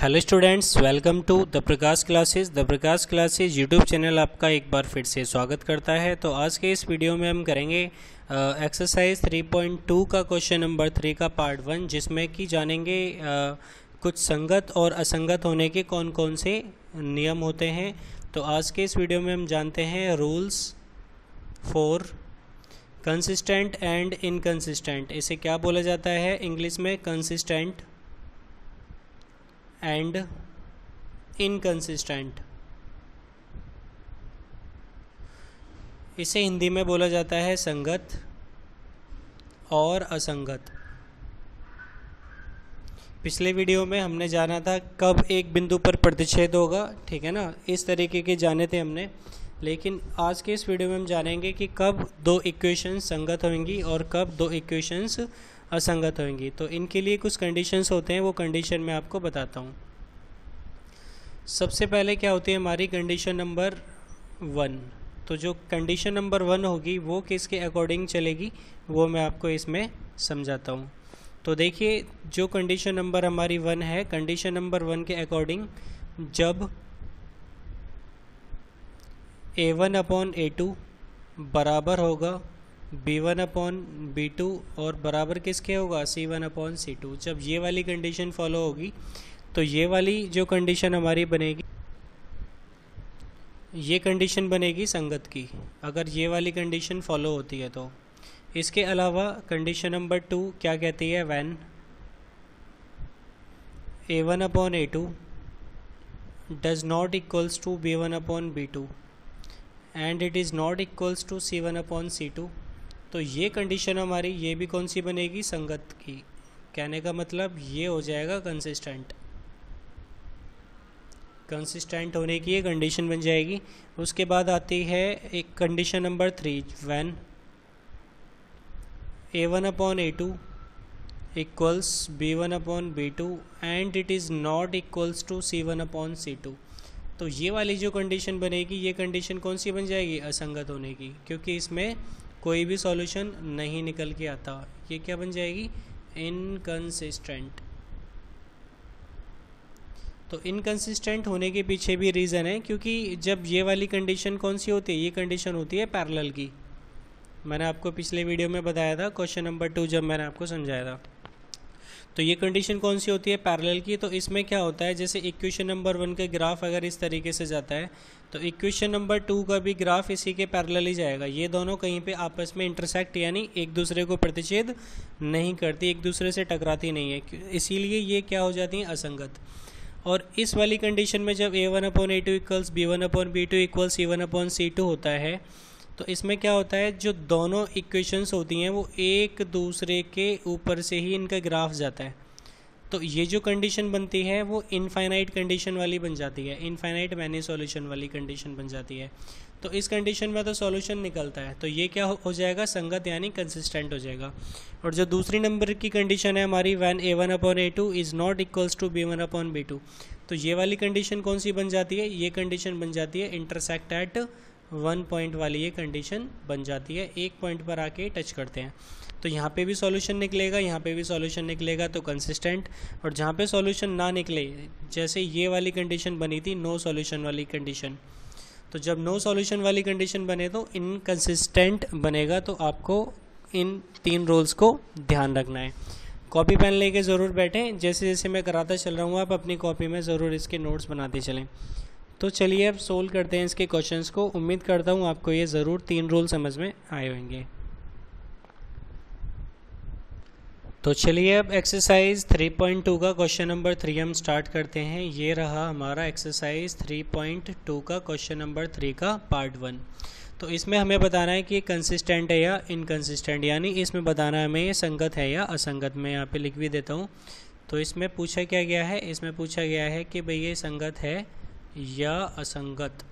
Hello students, welcome to the Prakash classes. The Prakash classes YouTube channel आपका एक बार फिर से स्वागत करता है। तो आज के इस वीडियो में हम करेंगे एक्सरसाइज 3.2 का क्वेश्चन नंबर 3 का पार्ट 1, जिसमें कि जानेंगे कुछ संगत और असंगत होने के कौन कौन से नियम होते हैं। तो आज के इस वीडियो में हम जानते हैं rules for consistent and inconsistent. इसे क्या बोला जाता है इंग्लिश में? Consistent and inconsistent. इसे हिंदी में बोला जाता है संगत और असंगत। पिछले वीडियो में हमने जाना था कब एक बिंदु पर प्रतिच्छेद होगा, ठीक है ना, इस तरीके के जाने थे हमने। लेकिन आज के इस वीडियो में हम जानेंगे कि कब दो इक्वेशंस संगत होंगी और कब दो इक्वेशंस असंगत होंगी। तो इनके लिए कुछ कंडीशंस होते हैं, वो कंडीशन मैं आपको बताता हूँ। सबसे पहले क्या होती है हमारी कंडीशन नंबर 1। तो जो कंडीशन नंबर 1 होगी वो किसके अकॉर्डिंग चलेगी वो मैं आपको इसमें समझाता हूँ। तो देखिए, जो कंडीशन नंबर हमारी 1 है, कंडीशन नंबर 1 के अकॉर्डिंग जब A1/A2 बराबर होगा B1/B2 और बराबर किसके होगा C1/C2, जब ये वाली कंडीशन फॉलो होगी तो ये वाली जो कंडीशन हमारी बनेगी, ये कंडीशन बनेगी संगत की, अगर ये वाली कंडीशन फॉलो होती है तो। इसके अलावा कंडीशन नंबर 2 क्या कहती है? When A1/A2 does not equals to B1/B2 and it is not equals to C1/C2, तो ये कंडीशन हमारी ये भी कौन सी बनेगी? संगत की। कहने का मतलब ये हो जाएगा कंसिस्टेंट। कंसिस्टेंट होने की ये कंडीशन बन जाएगी। उसके बाद आती है एक condition number 3, when A1/A2 equals B1/B2 and it is not equals to C1/C2, तो ये वाली जो कंडीशन बनेगी ये कंडीशन कौन सी बन जाएगी? असंगत होने की, क्योंकि इसमें कोई भी सॉल्यूशन नहीं निकल के आता। ये क्या बन जाएगी? इनकंसिस्टेंट। तो इनकंसिस्टेंट होने के पीछे भी रीज़न है, क्योंकि जब ये वाली कंडीशन कौन सी होती है? ये कंडीशन होती है पैरेलल की। मैंने आपको पिछले वीडियो में बताया था, क्वेश्चन नंबर 2 जब मैंने आपको समझाया था। तो ये कंडीशन कौन सी होती है? पैरेलल की। तो इसमें क्या होता है, जैसे इक्वेशन नंबर 1 का ग्राफ अगर इस तरीके से जाता है तो इक्वेशन नंबर 2 का भी ग्राफ इसी के पैरेलल ही जाएगा। ये दोनों कहीं पे आपस में इंटरसेक्ट यानी एक दूसरे को प्रतिच्छेद नहीं करती, एक दूसरे से टकराती नहीं है, इसीलिए ये क्या हो जाती हैं? असंगत। और इस वाली कंडीशन में जब A1/A2 equals B1/B2 equals C1/C2 होता है, तो इसमें क्या होता है, जो दोनों इक्वेशंस होती हैं वो एक दूसरे के ऊपर से ही इनका ग्राफ जाता है। तो ये जो कंडीशन बनती है वो इनफाइनाइट कंडीशन वाली बन जाती है, इनफाइनाइट मैनी सॉल्यूशन वाली कंडीशन बन जाती है। तो इस कंडीशन में तो सॉल्यूशन निकलता है, तो ये क्या हो जाएगा? संगत यानी कंसिस्टेंट हो जाएगा। और जो दूसरी नंबर की कंडीशन है हमारी, when A1/A2 is not equals to B1/B2, तो ये वाली कंडीशन कौन सी बन जाती है? ये कंडीशन बन जाती है इंटरसेक्ट एट 1 पॉइंट वाली, ये कंडीशन बन जाती है, एक पॉइंट पर आके टच करते हैं। तो यहाँ पे भी सॉल्यूशन निकलेगा, यहाँ पे भी सॉल्यूशन निकलेगा, तो कंसिस्टेंट। और जहाँ पे सॉल्यूशन ना निकले, जैसे ये वाली कंडीशन बनी थी नो सॉल्यूशन वाली कंडीशन, तो जब नो सॉल्यूशन वाली कंडीशन बने तो इनकंसिस्टेंट बनेगा। तो आपको इन 3 रूल्स को ध्यान रखना है। कॉपी पेन लेके ज़रूर बैठें, जैसे जैसे मैं कराता चल रहा हूँ आप अपनी कॉपी में ज़रूर इसके नोट्स बनाते चलें। तो चलिए अब सोल्व करते हैं इसके क्वेश्चंस को। उम्मीद करता हूँ आपको ये ज़रूर 3 रूल समझ में आए होंगे। तो चलिए अब एक्सरसाइज 3.2 का क्वेश्चन नंबर 3 हम स्टार्ट करते हैं। ये रहा हमारा एक्सरसाइज 3.2 का क्वेश्चन नंबर 3 का पार्ट 1। तो इसमें हमें बताना है कि कंसिस्टेंट है या इनकंसिस्टेंट, यानी इसमें बताना है हमें ये संगत है या असंगत। मैं यहाँ पे लिख भी देता हूँ। तो इसमें पूछा क्या गया है? इसमें पूछा गया है कि भाई ये संगत है या असंगत,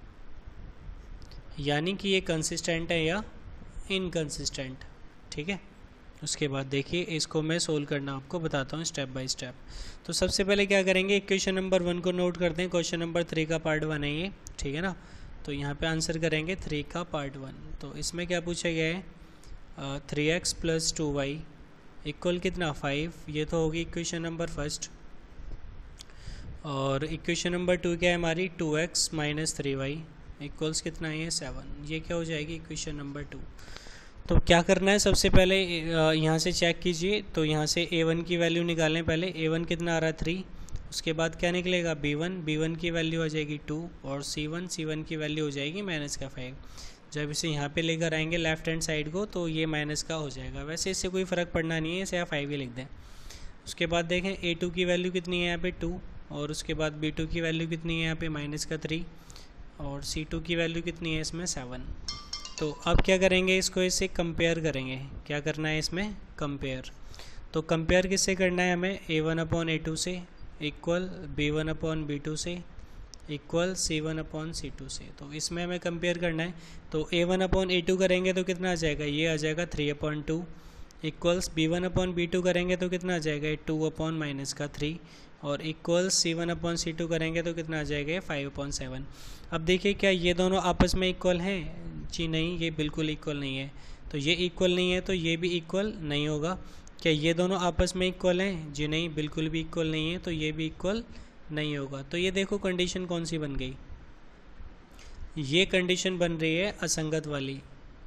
यानी कि ये कंसिस्टेंट है या इनकंसिस्टेंट, ठीक है। उसके बाद देखिए इसको मैं सोल्व करना आपको बताता हूँ स्टेप बाय स्टेप। तो सबसे पहले क्या करेंगे, इक्वेशन नंबर 1 को नोट करते हैं। क्वेश्चन नंबर 3 का पार्ट 1 है ये, ठीक है ना। तो यहाँ पे आंसर करेंगे 3 का पार्ट 1। तो इसमें क्या पूछा गया है? 3x + 2y इक्वल कितना 5, ये तो होगी इक्वेशन नंबर फर्स्ट। और इक्वेशन नंबर 2 क्या है हमारी, 2x माइनस 3y इक्वल्स कितना है, 7। ये क्या हो जाएगी इक्वेशन नंबर 2। तो क्या करना है, सबसे पहले यहाँ से चेक कीजिए। तो यहाँ से a1 की वैल्यू निकालें पहले। a1 कितना आ रहा है, 3। उसके बाद क्या निकलेगा, b1 की वैल्यू आ जाएगी 2 और c1 की वैल्यू हो जाएगी माइनस का 5। जब इसे यहाँ पे लेकर आएंगे लेफ्ट हैंड साइड को तो ये माइनस का हो जाएगा। वैसे इससे कोई फ़र्क पड़ना नहीं है, इसे आप 5 ही लिख दें। उसके बाद देखें a2 की वैल्यू कितनी है यहाँ पे 2 और उसके बाद b2 की वैल्यू कितनी है यहाँ पे माइनस का 3 और c2 की वैल्यू कितनी है इसमें 7। तो अब क्या करेंगे, इसको इससे कंपेयर करेंगे। क्या करना है इसमें, कंपेयर। तो कंपेयर किससे करना है हमें, a1/a2 से इक्वल b1/b2 से इक्वल c1/c2 से। तो इसमें हमें कंपेयर करना है। तो a1/a2 करेंगे तो कितना आ जाएगा, ये आ जाएगा 3/2 इक्वल्स b1/b2 करेंगे तो कितना आ जाएगा, 2/-3 और इक्वल्स c1/c2 करेंगे तो कितना आ जाएगा, 5/7। अब देखिए क्या ये दोनों आपस में इक्वल हैं, जी नहीं, ये बिल्कुल इक्वल नहीं है। तो ये इक्वल नहीं है तो ये भी इक्वल नहीं होगा। क्या ये दोनों आपस में इक्वल हैं, जी नहीं, बिल्कुल भी इक्वल नहीं है, तो ये भी इक्वल नहीं होगा। तो ये देखो कंडीशन कौन सी बन गई, ये कंडीशन बन रही है असंगत वाली,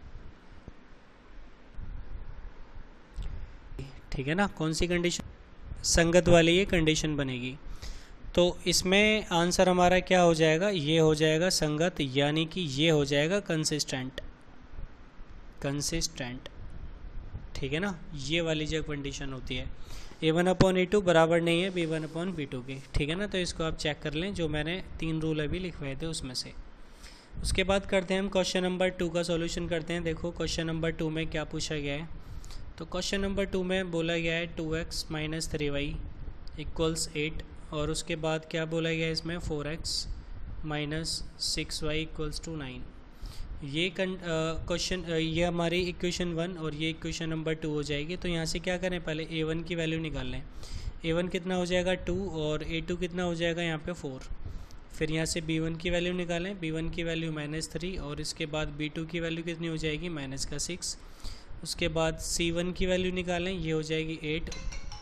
ठीक है ना। कौन सी कंडीशन, संगत वाली ये कंडीशन बनेगी। तो इसमें आंसर हमारा क्या हो जाएगा, ये हो जाएगा संगत, यानी कि ये हो जाएगा कंसिस्टेंट, ठीक है ना। ये वाली जो कंडीशन होती है a1/a2 बराबर नहीं है b1/b2 के, ठीक है ना। तो इसको आप चेक कर लें, जो मैंने 3 रूल अभी लिखवाए थे उसमें से। उसके बाद करते हैं हम क्वेश्चन नंबर 2 का सॉल्यूशन करते हैं। देखो क्वेश्चन नंबर 2 में क्या पूछा गया है। तो क्वेश्चन नंबर 2 में बोला गया है 2x माइनस 3y इक्वल्स 8 और उसके बाद क्या बोला गया है इसमें 4x minus 6y equals to 9। ये क्वेश्चन ये हमारी इक्वेशन 1 और ये इक्वेशन नंबर 2 हो जाएगी। तो यहाँ से क्या करें, पहले a1 की वैल्यू निकाल लें। a1 कितना हो जाएगा 2 और a2 कितना हो जाएगा यहाँ पे 4। फिर यहाँ से b1 की वैल्यू निकालें, b1 की वैल्यू -3 और इसके बाद b2 की वैल्यू कितनी हो जाएगी -6। उसके बाद c1 की वैल्यू निकालें, ये हो जाएगी 8।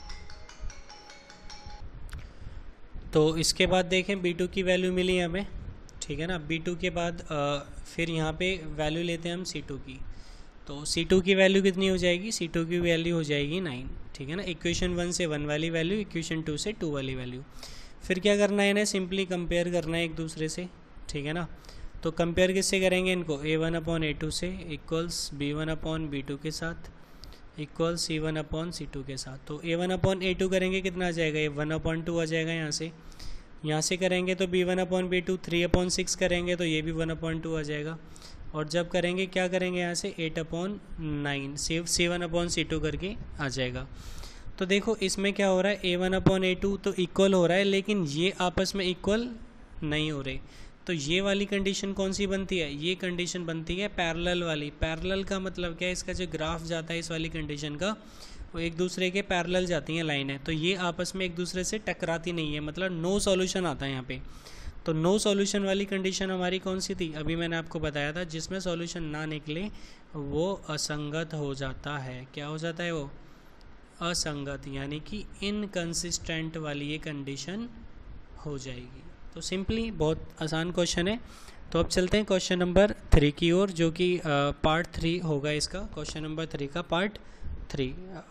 तो इसके बाद देखें b2 की वैल्यू मिली हमें, ठीक है ना। b2 के बाद फिर यहाँ पे वैल्यू लेते हैं हम c2 की। तो c2 की वैल्यू कितनी हो जाएगी, c2 की वैल्यू हो जाएगी 9, ठीक है ना। इक्वेशन 1 से 1 वाली वैल्यू, इक्वेशन 2 से 2 वाली वैल्यू। फिर क्या करना है, इन्हें सिंपली कंपेयर करना है एक दूसरे से, ठीक है ना। तो कंपेयर किससे करेंगे इनको, a1/a2 से इक्वल्स b1/b2 के साथ इक्वल्स c1/c2 के साथ। तो a1/a2 करेंगे कितना आ जाएगा, ये 1/2 आ जाएगा यहाँ से करेंगे तो b1/b2 3/6 करेंगे तो ये भी 1/2 आ जाएगा। और जब करेंगे क्या करेंगे यहाँ से 8/9 c1/c2 करके आ जाएगा। तो देखो इसमें क्या हो रहा है, a1/a2 तो इक्वल हो रहा है लेकिन ये आपस में इक्वल नहीं हो रहे। तो ये वाली कंडीशन कौन सी बनती है, ये कंडीशन बनती है पैरेलल वाली। पैरेलल का मतलब क्या है, इसका जो ग्राफ जाता है इस वाली कंडीशन का, वो एक दूसरे के पैरेलल जाती हैं लाइनें। तो ये आपस में एक दूसरे से टकराती नहीं है, मतलब नो सॉल्यूशन आता है यहाँ पे। तो नो सॉल्यूशन वाली कंडीशन हमारी कौन सी थी, अभी मैंने आपको बताया था, जिसमें सॉल्यूशन ना निकले वो असंगत हो जाता है। क्या हो जाता है वो, असंगत, यानी कि इनकंसिस्टेंट वाली ये कंडीशन हो जाएगी। तो सिंपली बहुत आसान क्वेश्चन है। तो अब चलते हैं क्वेश्चन नंबर 3 की ओर, जो कि पार्ट 3 होगा इसका, क्वेश्चन नंबर 3 का पार्ट 3।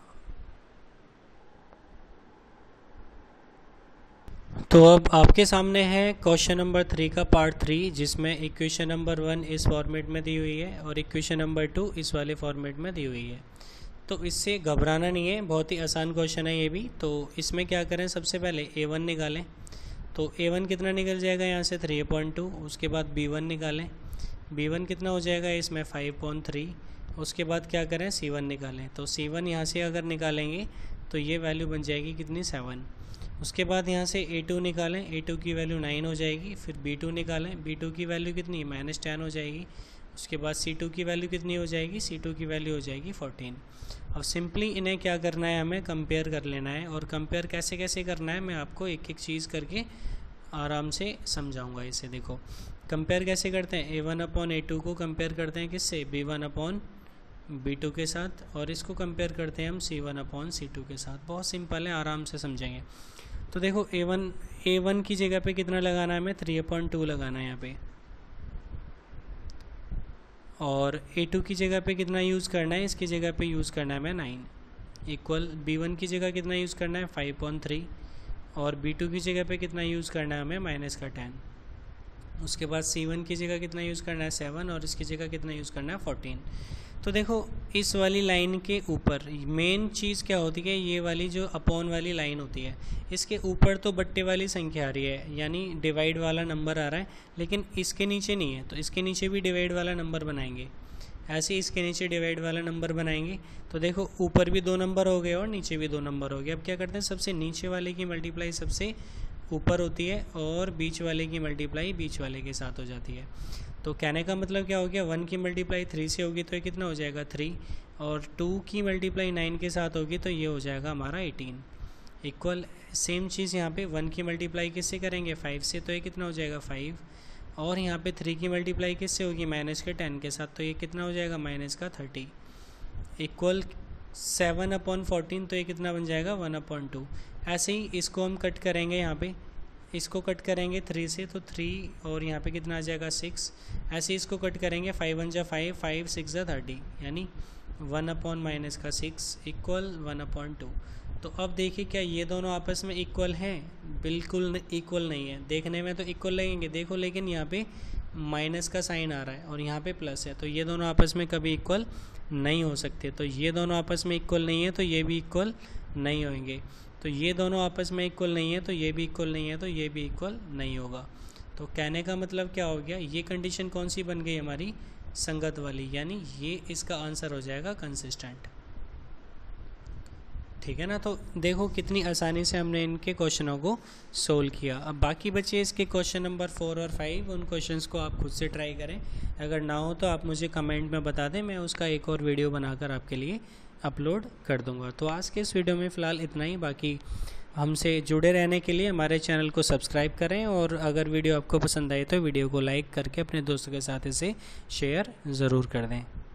तो अब आपके सामने है क्वेश्चन नंबर 3 का पार्ट 3, जिसमें इक्वेशन नंबर 1 इस फॉर्मेट में दी हुई है और इक्वेशन नंबर 2 इस वाले फॉर्मेट में दी हुई है। तो इससे घबराना नहीं है, बहुत ही आसान क्वेश्चन है ये भी। तो इसमें क्या करें, सबसे पहले a1 निकालें। तो a1 कितना निकल जाएगा यहाँ से 3/2। उसके बाद b1 निकालें, b1 कितना हो जाएगा इसमें 5/3। उसके बाद क्या करें, c1 निकालें। तो c1 यहाँ से अगर निकालेंगे तो ये वैल्यू बन जाएगी कितनी, 7। उसके बाद यहाँ से a2 निकालें, a2 की वैल्यू 9 हो जाएगी। फिर b2 निकालें, b2 की वैल्यू कितनी, -10 हो जाएगी। उसके बाद c2 की वैल्यू कितनी हो जाएगी, c2 की वैल्यू हो जाएगी 14। अब सिंपली इन्हें क्या करना है, हमें कंपेयर कर लेना है। और कंपेयर कैसे कैसे करना है मैं आपको एक एक चीज़ करके आराम से समझाऊंगा इसे। देखो कंपेयर कैसे करते हैं, a1/a2 को कंपेयर करते हैं किससे, b1/b2 के साथ, और इसको कंपेयर करते हैं हम c1/c2 के साथ। बहुत सिंपल है, आराम से समझेंगे। तो देखो A1 की जगह पे कितना लगाना है, हमें 3/2 लगाना है यहाँ पे, और A2 की जगह पे कितना यूज़ करना है, इसकी जगह पे यूज़ करना है हमें 9 इक्वल B1 की जगह कितना यूज़ करना है 5/3, और B2 की जगह पे कितना यूज़ करना है हमें -10। उसके बाद C1 की जगह कितना यूज़ करना है 7, और इसकी जगह कितना यूज़ करना है 14। तो देखो इस वाली लाइन के ऊपर मेन चीज़ क्या होती है, ये वाली जो अपॉन वाली लाइन होती है, इसके ऊपर तो बट्टे वाली संख्या आ रही है, यानी डिवाइड वाला नंबर आ रहा है, लेकिन इसके नीचे नहीं है, तो इसके नीचे भी डिवाइड वाला नंबर बनाएंगे। ऐसे इसके नीचे डिवाइड वाला नंबर बनाएंगे, तो देखो ऊपर भी 2 नंबर हो गए और नीचे भी 2 नंबर हो गए। अब क्या करते हैं, सबसे नीचे वाले की मल्टीप्लाई सबसे ऊपर होती है, और बीच वाले की मल्टीप्लाई बीच वाले के साथ हो जाती है। तो कहने का मतलब क्या हो गया, 1 की मल्टीप्लाई 3 से होगी तो ये कितना हो जाएगा 3, और 2 की मल्टीप्लाई 9 के साथ होगी तो ये हो जाएगा हमारा 18 इक्वल। सेम चीज़ यहाँ पे 1 की मल्टीप्लाई किससे करेंगे 5 से, तो ये कितना हो जाएगा 5, और यहाँ पे 3 की मल्टीप्लाई किससे होगी -10 के साथ, तो ये कितना हो जाएगा -30 इक्वल 7/14, तो ये कितना बन जाएगा 1/2। ऐसे ही इसको हम कट करेंगे, यहाँ पे इसको कट करेंगे 3 से, तो 3 और यहाँ पे कितना आ जाएगा 6। ऐसे इसको कट करेंगे 5 1 जा 5, 5 6 जा 30, यानी 1/-6 इक्वल 1/2। तो अब देखिए क्या ये दोनों आपस में इक्वल हैं, बिल्कुल इक्वल नहीं है। देखने में तो इक्वल लगेंगे देखो, लेकिन यहाँ पे माइनस का साइन आ रहा है और यहाँ पे प्लस है, तो ये दोनों आपस में कभी इक्वल नहीं हो सकते। तो ये दोनों आपस में इक्वल नहीं है तो ये भी इक्वल नहीं होंगे, तो ये दोनों आपस में इक्वल नहीं है तो ये भी इक्वल नहीं है, तो ये भी इक्वल नहीं होगा। तो कहने का मतलब क्या हो गया, ये कंडीशन कौन सी बन गई हमारी, संगत वाली, यानी ये इसका आंसर हो जाएगा कंसिस्टेंट। ठीक है ना। तो देखो कितनी आसानी से हमने इनके क्वेश्चनों को सोल्व किया। अब बाकी बचे इसके क्वेश्चन नंबर 4 और 5, उन क्वेश्चंस को आप खुद से ट्राई करें। अगर ना हो तो आप मुझे कमेंट में बता दें, मैं उसका एक और वीडियो बनाकर आपके लिए अपलोड कर दूंगा। तो आज के इस वीडियो में फ़िलहाल इतना ही। बाकी हमसे जुड़े रहने के लिए हमारे चैनल को सब्सक्राइब करें, और अगर वीडियो आपको पसंद आए तो वीडियो को लाइक करके अपने दोस्तों के साथ इसे शेयर ज़रूर कर दें।